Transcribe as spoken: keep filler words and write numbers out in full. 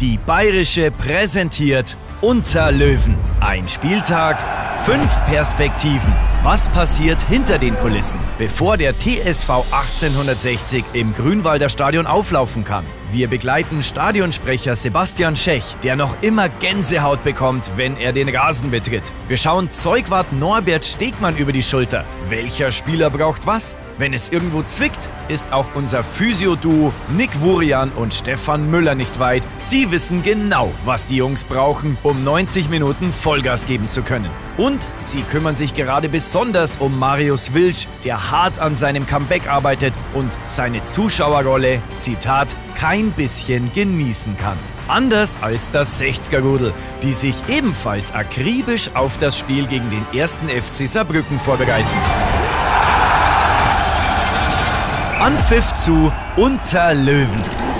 Die Bayerische präsentiert Unter Löwen. Ein Spieltag, fünf Perspektiven. Was passiert hinter den Kulissen, bevor der T S V achtzehnhundertsechzig im Grünwalder Stadion auflaufen kann? Wir begleiten Stadionsprecher Sebastian Schech, der noch immer Gänsehaut bekommt, wenn er den Rasen betritt. Wir schauen Zeugwart Norbert Stegmann über die Schulter. Welcher Spieler braucht was? Wenn es irgendwo zwickt, ist auch unser Physio-Duo Nick Wurian und Stefan Müller nicht weit. Sie wissen genau, was die Jungs brauchen, um neunzig Minuten Vollgas geben zu können. Und sie kümmern sich gerade besonders um Marius Wilsch, der hart an seinem Comeback arbeitet und seine Zuschauerrolle, Zitat, kein bisschen genießen kann. Anders als das sechziger-Rudel, die sich ebenfalls akribisch auf das Spiel gegen den ersten F C Saarbrücken vorbereiten. Anpfiff zu Unter Löwen.